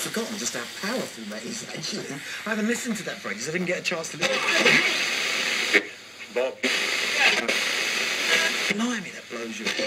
forgotten just how powerful that is, actually. I haven't listened to that for ages. I didn't get a chance to listen. Bob. Blimey, that blows you.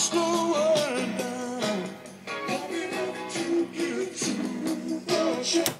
Slow her down, long enough to get to the